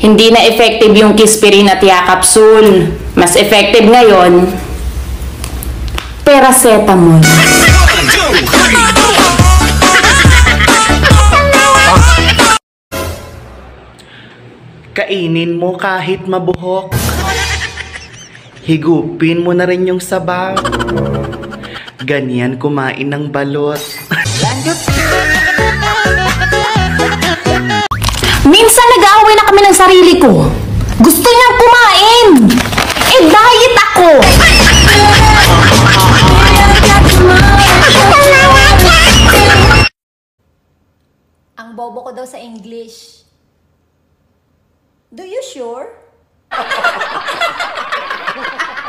Hindi na effective yung Kispirin at Yakapsul. Mas effective ngayon, Paracetamol. Kainin mo kahit mabuhok. Higupin mo na rin yung sabaw. Ganyan kumain ng balot. Minsan nag-aaway na kami ng sarili ko. Gusto niyang kumain. Diet ako. Ang bobo ko daw sa English. Do you sure?